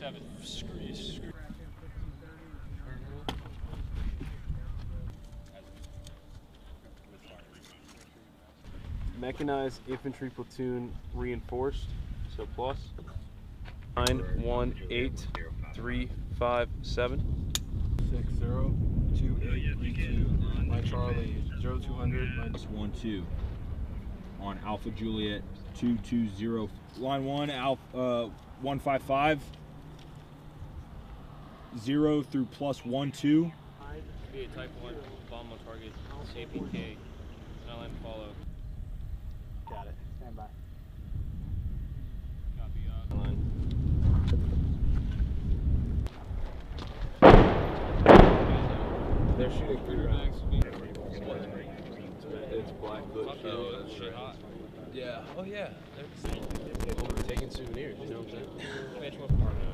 7. Screw. Mechanized infantry platoon reinforced, so plus 918357 602832 my Charlie 0200 -12 on Alpha Juliet 220 line 1 Alpha 155 0 through +12. Be a type 1 bomb on target CPK LM follow. got it, stand by. Copy They're shooting 3 rounds. It's Blackfoot. Oh, that's shit hot. Yeah. Oh yeah. They're taking souvenirs, you know what I'm saying? Which one?